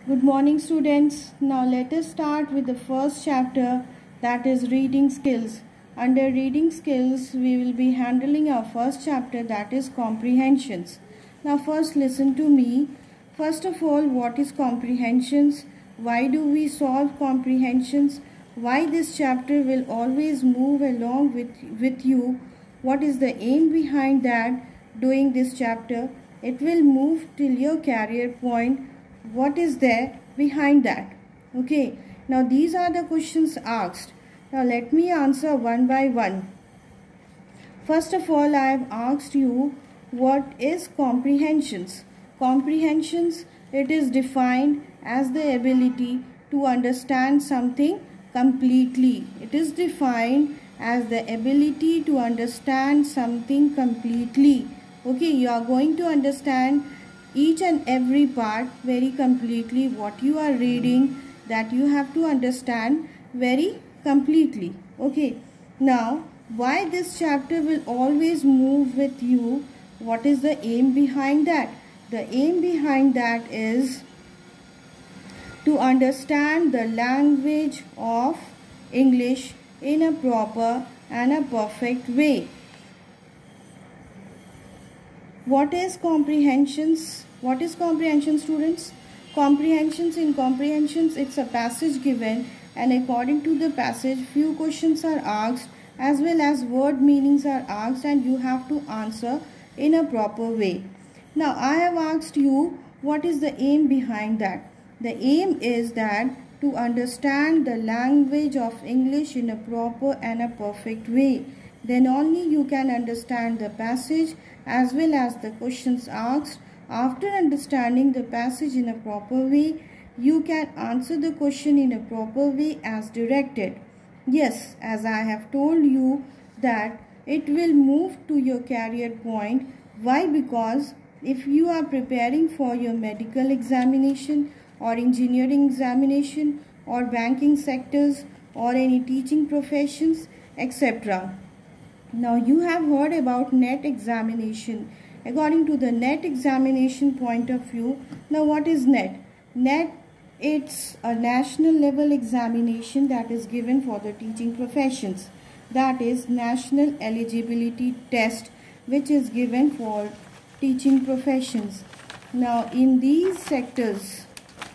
Good morning students. Now let us start with the first chapter, that is reading skills. Under reading skills we will be handling our first chapter, that is comprehensions. Now first listen to me. First of all, what is comprehensions? Why do we solve comprehensions? Why this chapter will always move along with you? What is the aim behind that doing this chapter? It will move till your career point. What is there behind that? Okay, now these are the questions asked. Now let me answer one by one. First of all, I have asked you, what is comprehensions? Comprehensions, it is defined as the ability to understand something completely. It is defined as the ability to understand something completely. Okay, you are going to understand each and every part very completely. What you are reading, that you have to understand very completely. Okay, now why this chapter will always move with you? What is the aim behind that? The aim behind that is to understand the language of English in a proper and a perfect way. What is comprehensions? What is comprehension, students? Comprehensions, in comprehensions, it's a passage given, and according to the passage few questions are asked as well as word meanings are asked, and you have to answer in a proper way. Now I have asked you, what is the aim behind that? The aim is that to understand the language of English in a proper and a perfect way. Then only you can understand the passage as well as the questions asked. After understanding the passage in a proper way, you can answer the question in a proper way as directed. Yes, as I have told you that it will move to your career point. Why? Because if you are preparing for your medical examination or engineering examination or banking sectors or any teaching professions, etc. Now you have heard about NET examination. According to the NET examination point of view, now what is NET? NET, it's a national level examination that is given for the teaching professions. That is National Eligibility Test, which is given for teaching professions. Now in these sectors,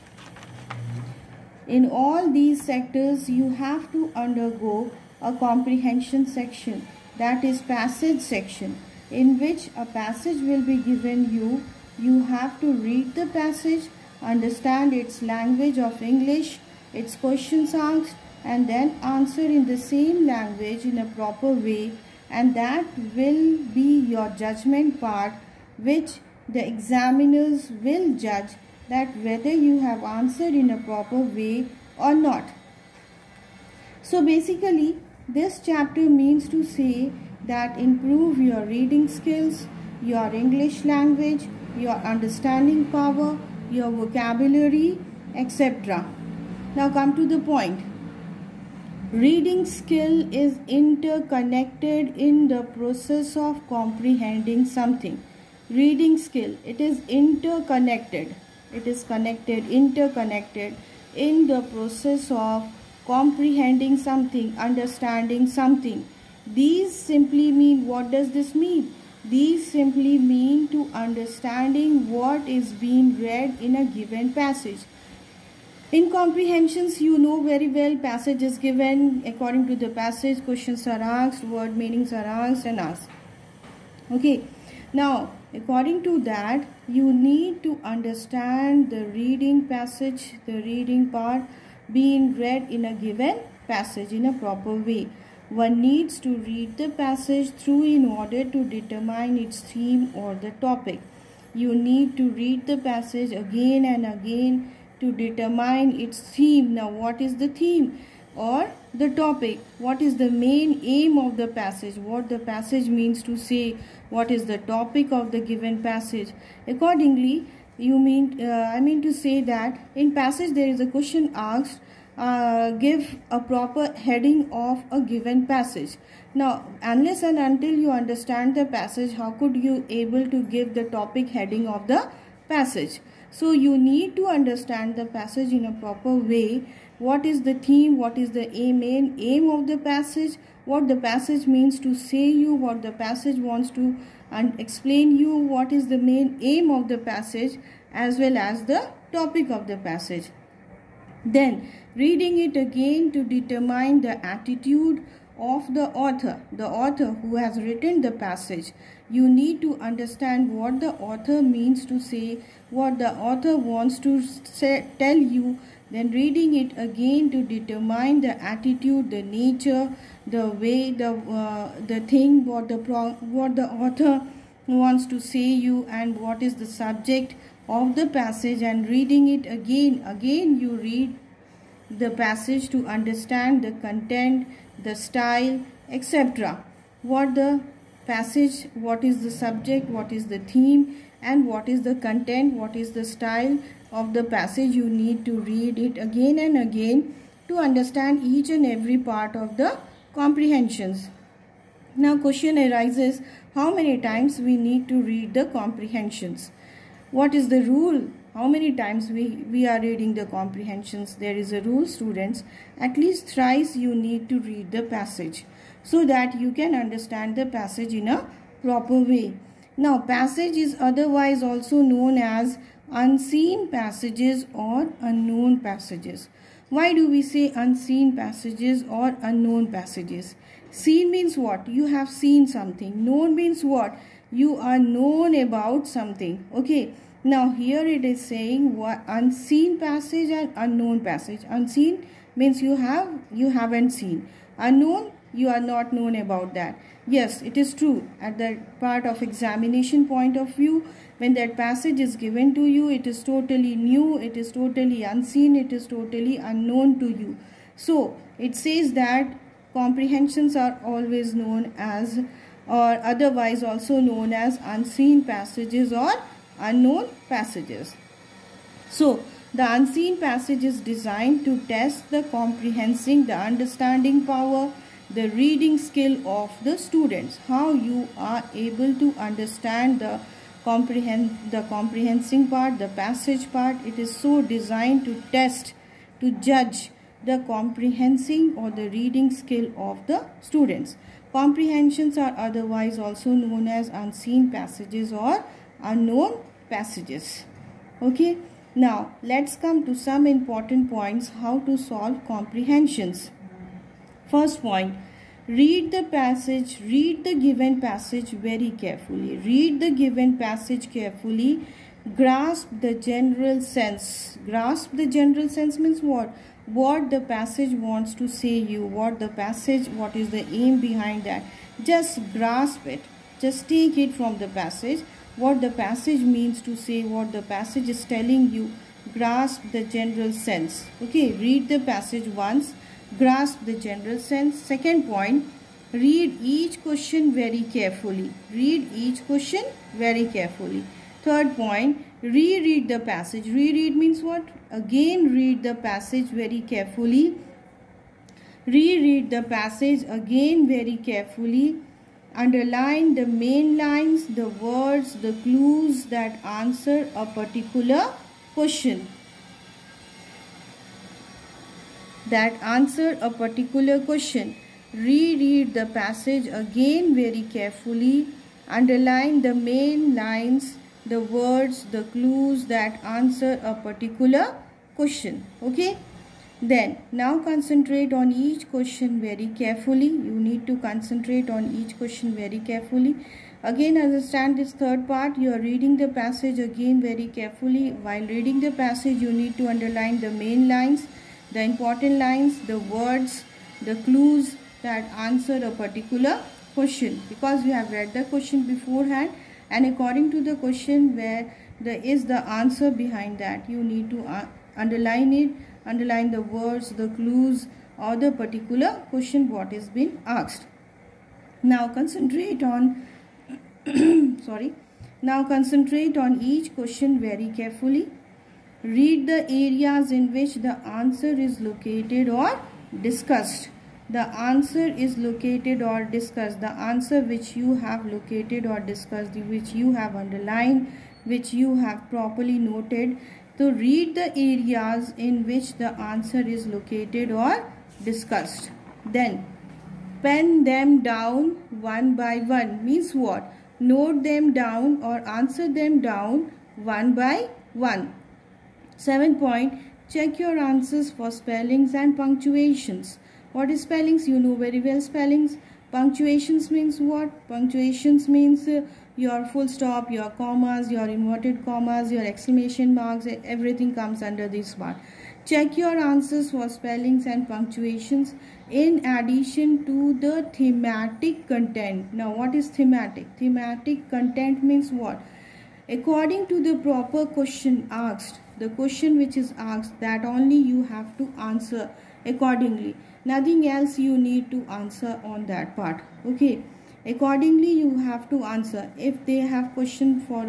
in all these sectors, you have to undergo a comprehension section. That is passage section, in which a passage will be given you. You have to read the passage, understand its language of English, its questions asked, and then answer in the same language in a proper way, and that will be your judgment part, which the examiners will judge that whether you have answered in a proper way or not. So basically, this chapter means to say that improve your reading skills, your English language, your understanding power, your vocabulary, etc. Now come to the point. Reading skill is interconnected in the process of comprehending something. Reading skill, it is interconnected. It is connected, interconnected in the process of comprehending something, understanding something. These simply mean, what does this mean? These simply mean to understanding what is being read in a given passage. In comprehensions, you know very well, passage is given. According to the passage, questions are asked, word meanings are asked and asked. Okay, now according to that, you need to understand the reading passage, the reading part being read in a given passage in a proper way. One needs to read the passage through in order to determine its theme or the topic. You need to read the passage again and again to determine its theme. Now what is the theme or the topic? What is the main aim of the passage? What the passage means to say? What is the topic of the given passage? Accordingly, I mean to say that in passage there is a question asked. Give a proper heading of a given passage. Now, unless and until you understand the passage, how could you able to give the topic heading of the passage? So you need to understand the passage in a proper way. What is the theme? What is the main aim of the passage? What the passage means to say you? What the passage wants to explain you? What is the main aim of the passage, as well as the topic of the passage? Then reading it again to determine the attitude of the author who has written the passage. You need to understand what the author means to say, what the author wants to tell you. Then reading it again to determine the attitude, the nature, the way, the thing, what the author wants to say you, and what is the subject of the passage. And reading it again you read the passage to understand the content, the style, etc. What the passage, what is the subject, what is the theme, and what is the content, what is the style of the passage. You need to read it again and again to understand each and every part of the comprehensions. Now question arises, how many times we need to read the comprehensions? What is the rule? How many times we are reading the comprehensions? There is a rule, students. At least thrice you need to read the passage so that you can understand the passage in a proper way. Now, passage is otherwise also known as unseen passages or unknown passages. Why do we say unseen passages or unknown passages? Seen means what? You have seen something. Known means what? You are known about something. Okay. Now here it is saying what unseen passage and unknown passage. Unseen means you haven't seen. Unknown, you are not known about that. Yes, it is true. At the part of examination point of view, when that passage is given to you, it is totally new, it is totally unseen, it is totally unknown to you. So it says that comprehensions are always known as, or otherwise also known as, unseen passages or unknown passages. So the unseen passage is designed to test the comprehending, the understanding power, the reading skill of the students. How you are able to understand the comprehending part, the passage part. It is so designed to test, to judge the comprehending or the reading skill of the students. Comprehensions are otherwise also known as unseen passages or unknown passages. Okay, now let's come to some important points how to solve comprehensions. First point, read the passage, read the given passage very carefully. Read the given passage carefully. Grasp the general sense. Grasp the general sense means what? What the passage wants to say you, what is the aim behind that. Just grasp it. Just take it from the passage. What the passage means to say, what the passage is telling you. Grasp the general sense. Okay, read the passage once. Grasp the general sense. Second point, read each question very carefully. Read each question very carefully. Third point, reread the passage. Reread means what? Again read the passage very carefully. Reread the passage again very carefully. Underline the main lines, the words, the clues that answer a particular question. Reread the passage again very carefully. Underline the main lines, the words, the clues that answer a particular question. Okay. Then now concentrate on each question very carefully. You need to concentrate on each question very carefully. Again, understand this third part. You are reading the passage again very carefully. While reading the passage, you need to underline the main lines, the important lines, the words, the clues that answer a particular question. Because you have read the question beforehand, and according to the question where there is the answer behind that, you need to underline it. Underline the words, the clues, or the particular question what is being asked. Now concentrate on Now concentrate on each question very carefully. Read the areas in which the answer is located or discussed. The answer is located or discussed. The answer which you have located or discussed, which you have underlined, which you have properly noted. So read the areas in which the answer is located or discussed. Then pen them down one by one means what? Note them down or answer them down one by one. 7 point, check your answers for spellings and punctuations. What is spellings? You know very well spellings. Punctuations means what? Punctuations means your full stop, your commas, your inverted commas, your exclamation marks, everything comes under this part. Check your answers for spellings and punctuations in addition to the thematic content. Now what is thematic? Thematic content means what? According to the proper question asked, the question which is asked, that only you have to answer accordingly. Nothing else you need to answer on that part. Okay. Accordingly you have to answer. If they have question for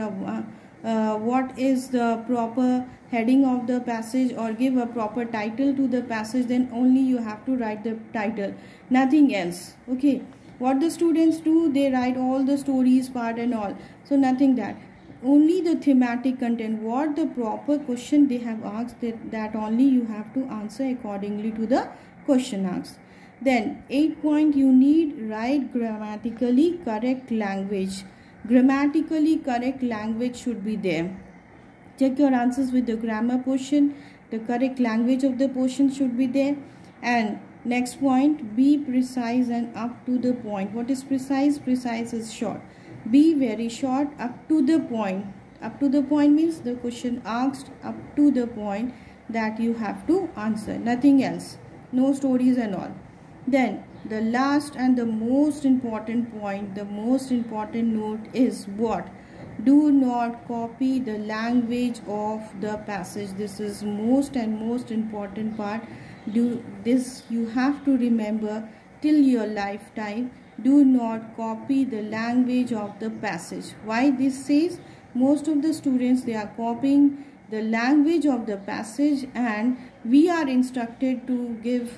what is the proper heading of the passage or give a proper title to the passage, then only you have to write the title. Nothing else. Okay. What the students do, they write all the stories part and all. So nothing that. Only the thematic content, what the proper question they have asked, that only you have to answer accordingly to the question asked. Then 8 point, you need write grammatically correct language. Grammatically correct language should be there. Check your answers with the grammar portion. The correct language of the portion should be there. And next point, be precise and up to the point. What is precise? Precise is short. Be very short, up to the point. Up to the point means the question asked up to the point that you have to answer. Nothing else. No stories and all. Then the last and the most important point, the most important note is what? Do not copy the language of the passage. This is most and most important part. Do this you have to remember till your lifetime. Do not copy the language of the passage. Why this says? Most of the students, they are copying the language of the passage, and we are instructed to give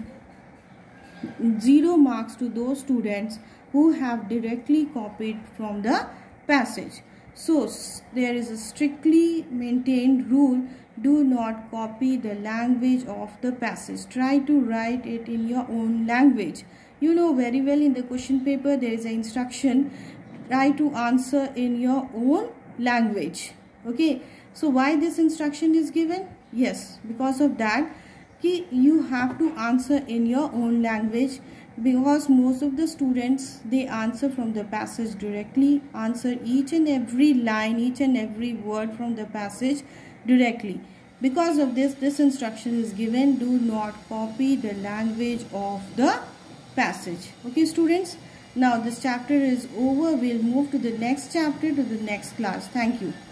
0 marks to those students who have directly copied from the passage. So there is a strictly maintained rule. Do not copy the language of the passage. Try to write it in your own language. You know very well in the question paper there is an instruction, try to answer in your own language. Okay, so why this instruction is given? Yes, because of that you have to answer in your own language, because most of the students, they answer from the passage directly, answer each and every line, each and every word from the passage directly. Because of this instruction is given, do not copy the language of the passage. Okay students, now this chapter is over. We'll move to the next chapter, to the next class. Thank you.